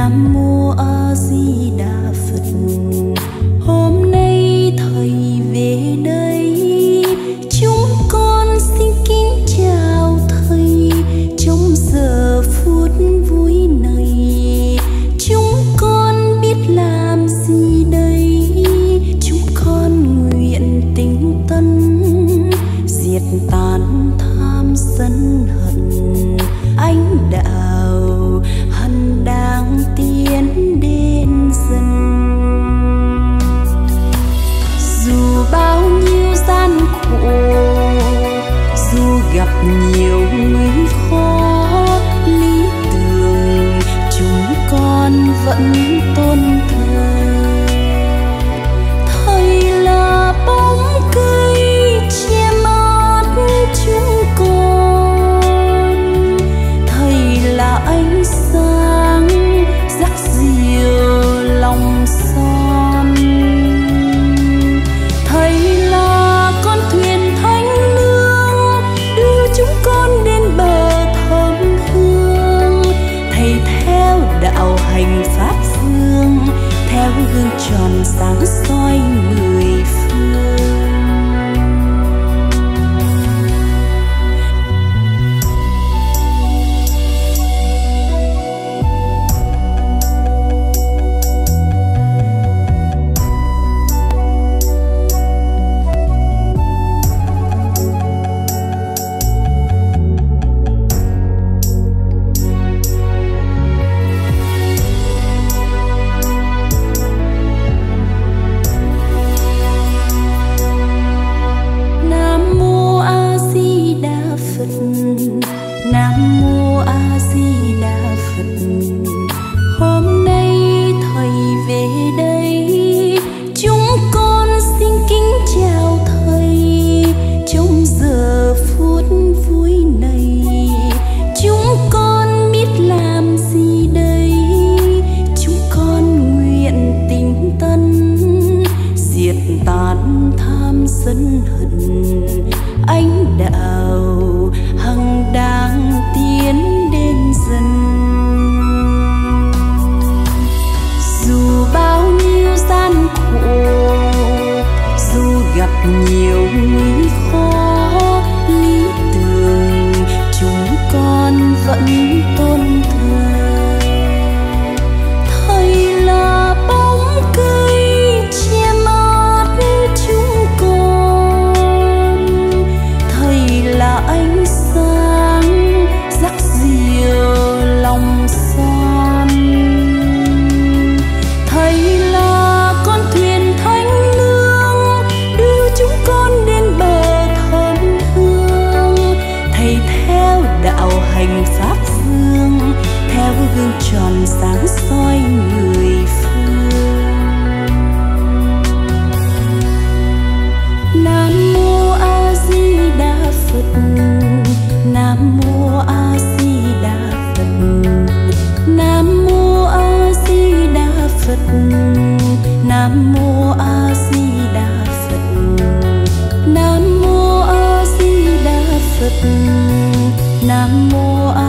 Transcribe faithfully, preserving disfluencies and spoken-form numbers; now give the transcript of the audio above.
Nam Mô A Di Đà Phật. Hôm nay thầy về đây, chúng con xin kính chào thầy. Trong giờ phút vui này, chúng con biết làm gì đây? Chúng con nguyện tinh tấn diệt tàn tham sân hận, ánh đạo hân đang tiến đến dần. Dù bao nhiêu gian khổ, dù gặp nhiều nguy khó, lý tưởng chúng con vẫn tôn thờ. Thầy là bóng cây che mát chúng con, thầy là ánh sáng rắc diệu lòng son. Thầy là con thuyền thánh lương đưa chúng con đến bờ thơm hương. Thầy theo đạo hành pháp phương, theo gương tròn sáng soi mười phương. Nam Mô A Di Đà Phật. Hôm nay thầy về đây, chúng con xin kính chào thầy. Trong giờ phút vui này, chúng con biết làm gì đây? Chúng con nguyện tinh tấn diệt tàn tham sân hận, ánh đạo hằng đang tiến đến dần. Dù bao nhiêu gian khổ, dù gặp nhiều nguy khó, lý tưởng chúng con vẫn tôn thờ. Thầy là bóng cây che mát chúng con, thầy là ánh sáng rắc diệu lòng son. Thầy là con thuyền thánh lương đưa chúng con đến bờ thơm hương. Thầy theo đạo hành pháp phương, theo gương tròn sáng soi mười phương. Nam Mô A Di Đà Phật. Nam Mô A Di Đà Phật. Nam Mô A Di Đà Phật. Nam Mô A Di Đà Phật. Nam Mô A Di Đà Phật. Nam Mô